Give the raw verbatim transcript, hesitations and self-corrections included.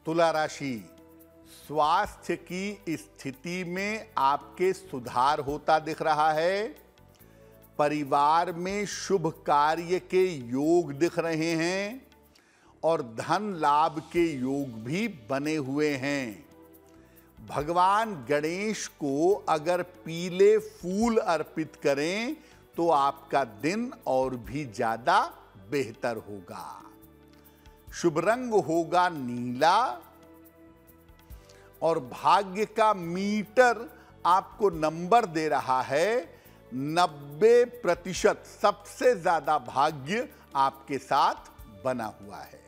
तुला राशि, स्वास्थ्य की स्थिति में आपके सुधार होता दिख रहा है। परिवार में शुभ कार्य के योग दिख रहे हैं और धन लाभ के योग भी बने हुए हैं। भगवान गणेश को अगर पीले फूल अर्पित करें तो आपका दिन और भी ज्यादा बेहतर होगा। शुभ रंग होगा नीला और भाग्य का मीटर आपको नंबर दे रहा है नब्बे प्रतिशत। सबसे ज्यादा भाग्य आपके साथ बना हुआ है।